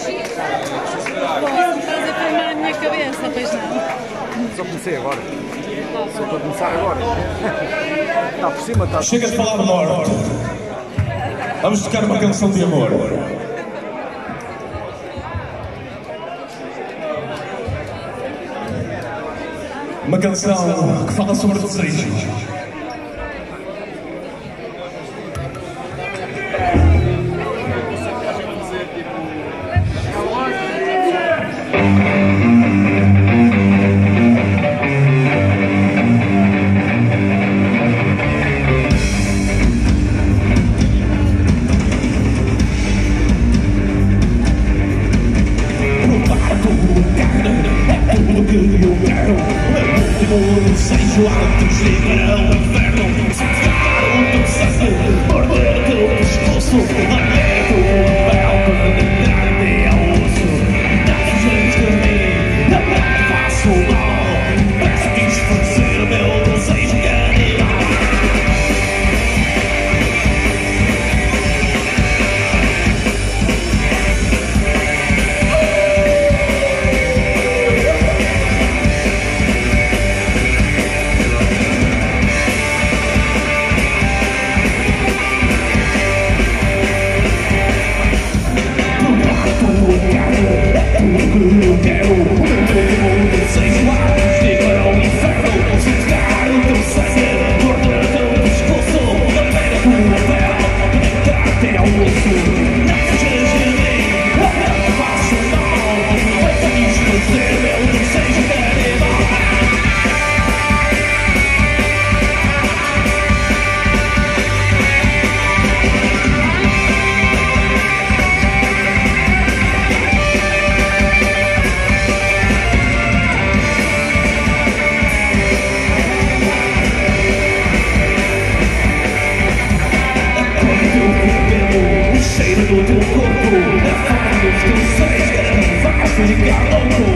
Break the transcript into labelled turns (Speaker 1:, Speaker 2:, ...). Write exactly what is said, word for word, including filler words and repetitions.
Speaker 1: Estás a filmar a minha cabeça, pois não?
Speaker 2: Só comecei agora. Só estou a começar agora. Está por cima, está.
Speaker 3: Chega de falar de morte. Vamos tocar uma canção de amor. Uma canção que fala sobre desejos. Desejo altos liberam o inferno. Se tocar o teu sangue, morder o teu pescoço, lamber a tua pele, condenar até ao osso. Não fujas de mim, não te faço mal. Para satisfazer o meu desejo canibal. Eu quero o meu desejo altos liberam o inferno. Se tocar o teu sangue, morder o teu pescoço, lamber a tua pele, conectar até ao osso. Não fujas de mim, não te faço mal. Vai satisfazer o meu desejo canibal. O cheiro do teu corpo, a forma dos teus seios, vai ficar louco.